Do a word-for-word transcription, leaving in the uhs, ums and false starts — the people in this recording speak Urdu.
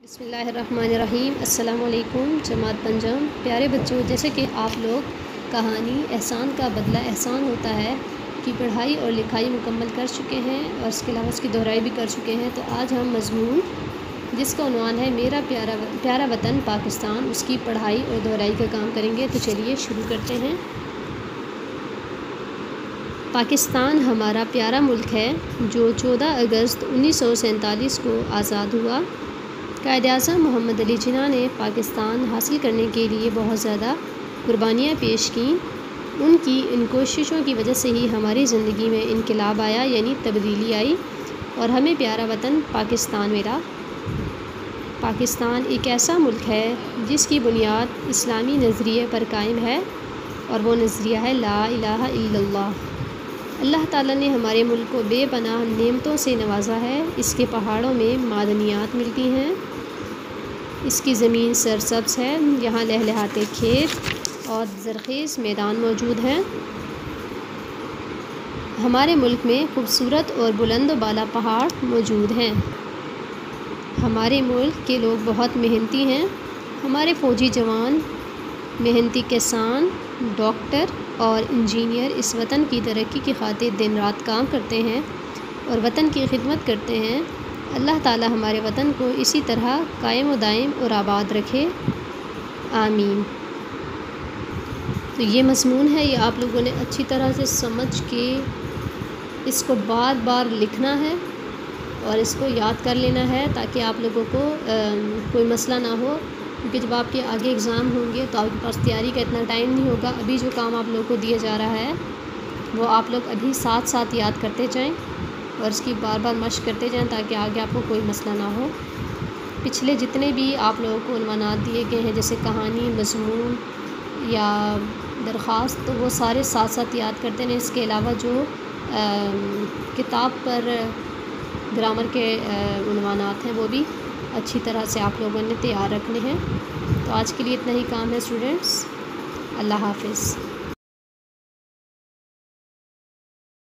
بسم اللہ الرحمن الرحیم۔ السلام علیکم جماعت پنجم۔ پیارے بچوں، جیسے کہ آپ لوگ کہانی احسان کا بدلہ احسان ہوتا ہے کی پڑھائی اور لکھائی مکمل کر چکے ہیں اور اس کے علاوہ اس کی دہرائی بھی کر چکے ہیں، تو آج ہم مضمون جس کا عنوان ہے میرا پیارا پیارا وطن پاکستان، اس کی پڑھائی اور دہرائی کا کام کریں گے۔ تو چلیے شروع کرتے ہیں۔ پاکستان ہمارا پیارا ملک ہے جو چودہ اگست انیس سو سینتالیس کو آزاد ہوا۔ قائد اعظم محمد علی جناح نے پاکستان حاصل کرنے کے لیے بہت زیادہ قربانیاں پیش کیں۔ ان کی ان کوششوں کی وجہ سے ہی ہماری زندگی میں انقلاب آیا، یعنی تبدیلی آئی، اور ہمیں پیارا وطن پاکستان ملا۔ پاکستان ایک ایسا ملک ہے جس کی بنیاد اسلامی نظریے پر قائم ہے، اور وہ نظریہ ہے لا الہ الا اللہ۔ اللہ تعالیٰ نے ہمارے ملک کو بے پناہ نعمتوں سے نوازا ہے۔ اس کے پہاڑوں میں معدنیات ملتی ہیں، اس کی زمین سرسبز ہے، یہاں لہلہاتے کھیت اور زرخیز میدان موجود ہیں۔ ہمارے ملک میں خوبصورت اور بلند و بالا پہاڑ موجود ہیں۔ ہمارے ملک کے لوگ بہت محنتی ہیں۔ ہمارے فوجی جوان، محنتی کسان، ڈاکٹر اور انجینئر اس وطن کی ترقی کی خاطر دن رات کام کرتے ہیں اور وطن کی خدمت کرتے ہیں۔ اللہ تعالی ہمارے وطن کو اسی طرح قائم و دائم اور آباد رکھے، آمین۔ تو یہ مضمون ہے، یہ آپ لوگوں نے اچھی طرح سے سمجھ کے اس کو بار بار لکھنا ہے اور اس کو یاد کر لینا ہے، تاکہ آپ لوگوں کو کوئی مسئلہ نہ ہو، کیونکہ جب آپ کے آگے اگزام ہوں گے تو آپ کے پاس تیاری کا اتنا ٹائم نہیں ہوگا۔ ابھی جو کام آپ لوگوں کو دیا جا رہا ہے وہ آپ لوگ ابھی ساتھ ساتھ یاد کرتے جائیں اور اس کی بار بار مشق کرتے جائیں، تاکہ آگے آپ کو کوئی مسئلہ نہ ہو۔ پچھلے جتنے بھی آپ لوگوں کو عنوانات دیے گئے ہیں، جیسے کہانی، مضمون یا درخواست، تو وہ سارے ساتھ ساتھ یاد کرتے رہیں۔ اس کے علاوہ جو کتاب پر گرامر کے عنوانات ہیں وہ بھی اچھی طرح سے آپ لوگوں نے تیار رکھنے ہیں۔ تو آج کے لیے اتنا ہی کام ہے اسٹوڈنٹس۔ اللہ حافظ۔